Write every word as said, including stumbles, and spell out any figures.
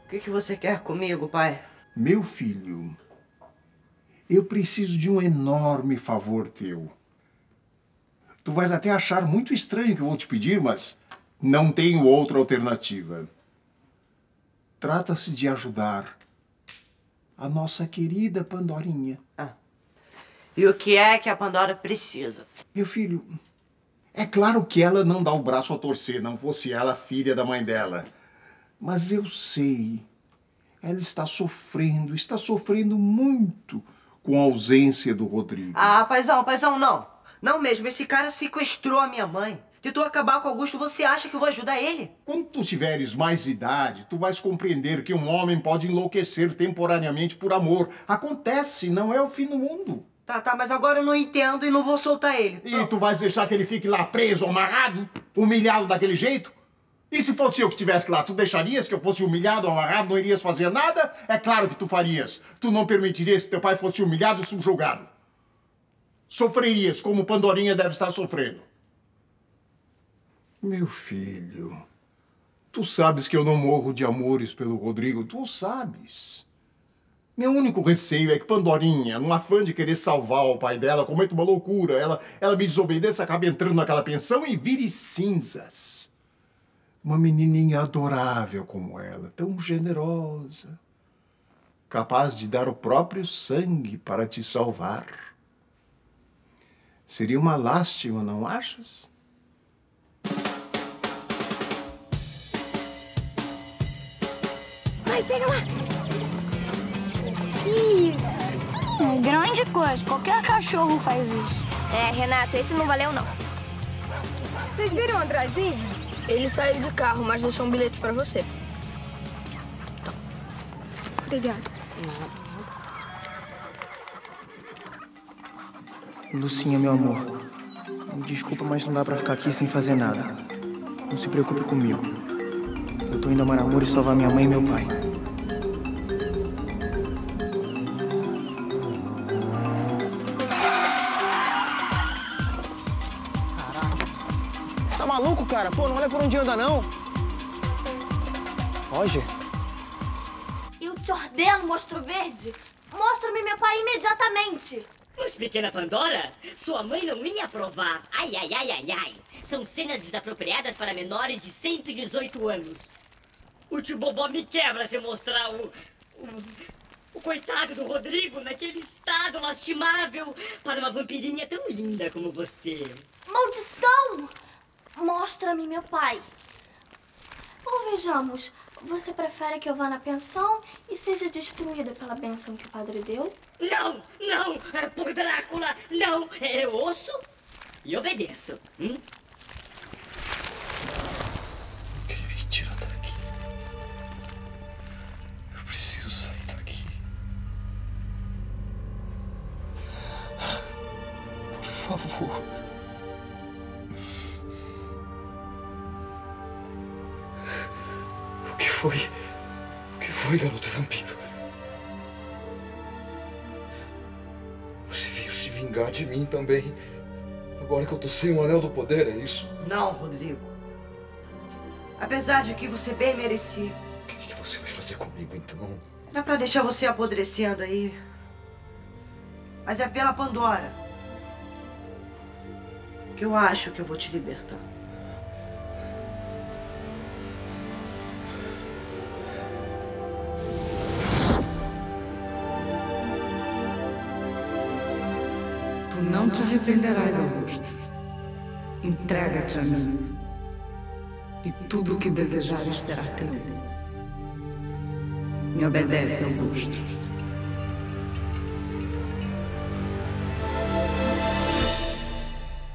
O que que você quer comigo, pai? Meu filho, eu preciso de um enorme favor teu. Tu vais até achar muito estranho o que eu vou te pedir, mas não tenho outra alternativa. Trata-se de ajudar a nossa querida Pandorinha. Ah. E o que é que a Pandora precisa? Meu filho, é claro que ela não dá o braço a torcer, não fosse ela filha da mãe dela. Mas eu sei, ela está sofrendo, está sofrendo muito com a ausência do Rodrigo. Ah, paizão, paizão, não. Não mesmo, esse cara sequestrou a minha mãe. Tentou acabar com o Augusto, você acha que eu vou ajudar ele? Quando tu tiveres mais idade, tu vais compreender que um homem pode enlouquecer temporariamente por amor. Acontece, não é o fim do mundo. Tá, tá, mas agora eu não entendo e não vou soltar ele. E tu vais deixar que ele fique lá preso, amarrado, humilhado daquele jeito? E se fosse eu que estivesse lá, tu deixarias que eu fosse humilhado, amarrado, não irias fazer nada? É claro que tu farias. Tu não permitirias que teu pai fosse humilhado e subjugado. Sofrerias como Pandorinha deve estar sofrendo. Meu filho, tu sabes que eu não morro de amores pelo Rodrigo, tu sabes. Meu único receio é que Pandorinha, num afã de querer salvar o pai dela, cometa uma loucura, ela, ela me desobedeça, acabe entrando naquela pensão e vire cinzas. Uma menininha adorável como ela, tão generosa, capaz de dar o próprio sangue para te salvar. Seria uma lástima, não achas? Vai, pega lá! Isso! É grande coisa, qualquer cachorro faz isso. É, Renato, esse não valeu, não. Vocês viram o Andrezinho? Ele saiu de carro, mas deixou um bilhete pra você. Obrigada. Lucinha, meu amor, me desculpa, mas não dá pra ficar aqui sem fazer nada. Não se preocupe comigo. Eu tô indo a Maramura e salvar minha mãe e meu pai. Caraca. Tá maluco, cara? Pô, não olha por onde anda, não. Roger? Eu te ordeno, monstro verde. Mostra-me meu pai imediatamente. Mas, pequena Pandora, sua mãe não ia aprovar. Ai, ai, ai, ai, ai. São cenas desapropriadas para menores de cento e dezoito anos. O tio Bobó me quebra se mostrar o, o... O coitado do Rodrigo naquele estado lastimável para uma vampirinha tão linda como você. Maldição! Mostra-me meu pai. Ou vejamos, você prefere que eu vá na pensão e seja destruída pela bênção que o padre deu? Não, não, é por Drácula, não. Eu ouço e obedeço. Hum? Alguém me tira daqui. Eu preciso sair daqui. Por favor. O que foi? O que foi, garoto vampiro? Você veio se vingar de mim também. Agora que eu tô sem o Anel do Poder, é isso? Não, Rodrigo. Apesar de que você bem merecia. O que, que você vai fazer comigo, então? Não é pra deixar você apodrecendo aí. Mas é pela Pandora que eu acho que eu vou te libertar. Tu não te arrependerás, Augusto. Entrega-te a mim. E tudo o que desejares será teu. Me obedece, Augusto.